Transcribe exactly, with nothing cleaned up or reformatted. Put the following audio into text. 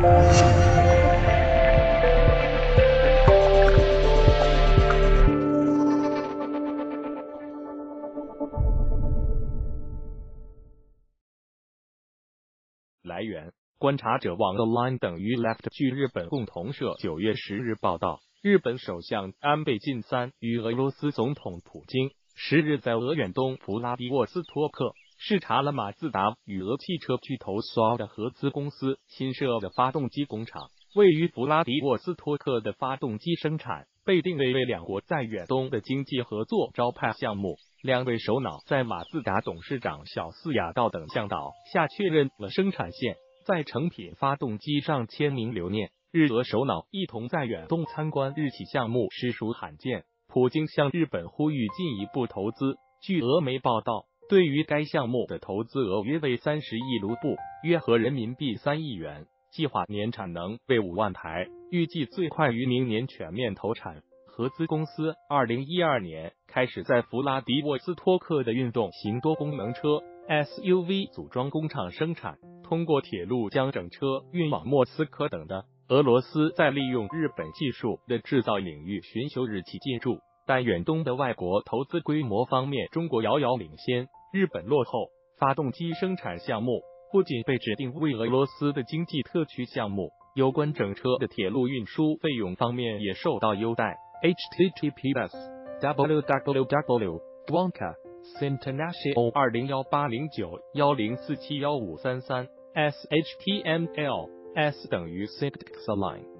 来源：观察者网 Align 等于 Left。据日本共同社九月十日报道，日本首相安倍晋三与俄罗斯总统普京十日在俄远东弗拉迪沃斯托克视察了马自达与俄汽车巨头 S O A 的合资公司新设的发动机工厂。位于弗拉迪沃斯托克的发动机生产被定位为两国在远东的经济合作招牌项目。两位首脑在马自达董事长小寺雅道等向导下确认了生产线，在成品发动机上签名留念。日俄首脑一同在远东参观日企项目实属罕见。普京向日本呼吁进一步投资。据俄媒报道，对于该项目的投资额约为三十亿卢布，约合人民币三亿元，计划年产能为五万台，预计最快于明年全面投产。合资公司二零一二年开始在弗拉迪沃斯托克的运动型多功能车 S U V 组装工厂生产，通过铁路将整车运往莫斯科等的。俄罗斯在利用日本技术的制造领域寻求日企进驻，但远东的外国投资规模方面，中国遥遥领先，日本落后。发动机生产项目不仅被指定为俄罗斯的经济特区项目，有关整车的铁路运输费用方面也受到优待。H T T P S W W W 点 Wanka International 二零一八零九一零四七一五三三 S H T M L S 等于 Syntax Align